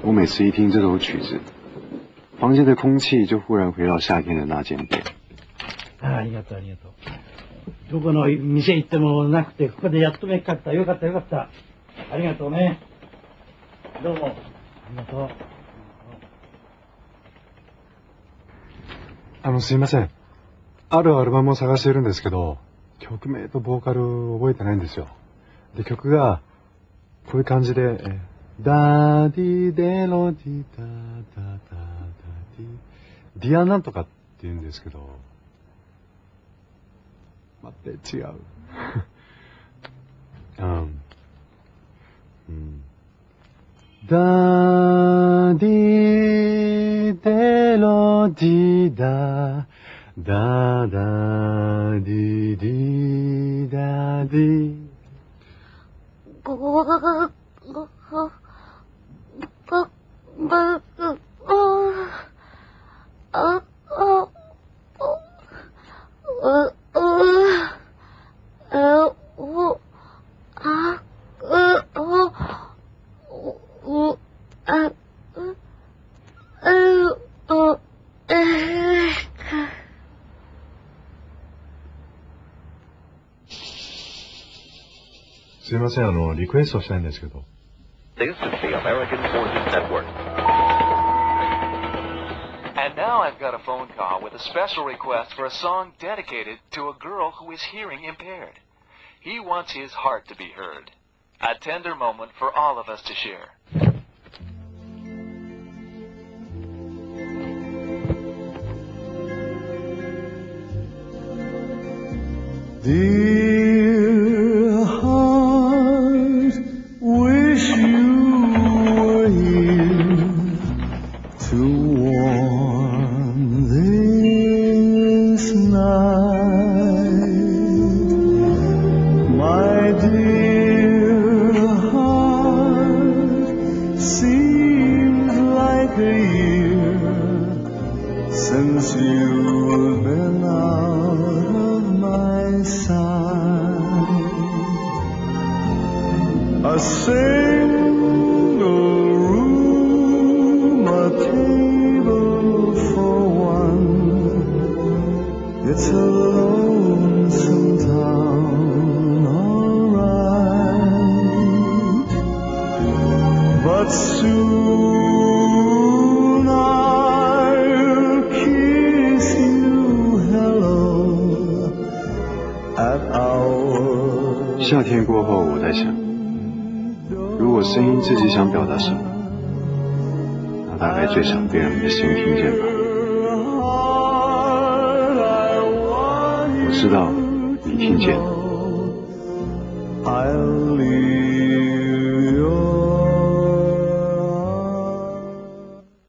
我每次一听这首曲子，房间的空气就忽然回到夏天的那间店。 ありがとうありがとう。どこの店行ってもなくて、ここでやっとめっかった。よかったよかった。ありがとうね。どうも。ありがとう。すいません。あるアルバムを探しているんですけど、曲名とボーカル覚えてないんですよ。で、曲が、こういう感じで、ダーディデロディダダダダディ、ディアなんとかって言うんですけど、待って、違う。ダーディデロディダダダディディダディすいません、リクエストしたいんですけど。 This is the American Forces Network. And now I've got a phone call with a special request for a song dedicated to a girl who is hearing impaired. He wants his heart to be heard. A tender moment for all of us to share. Dear heart, wish you were here to warm this night. My dear heart, seems like a year since you've been out of my sight. A single room, a table for one. It's a lonesome town, alright. But soon I'll kiss you hello at our 夏天过后，我在想，如果声音自己想表达什么，那大概最想被人的心听见吧。我知道你听见。 I'll leave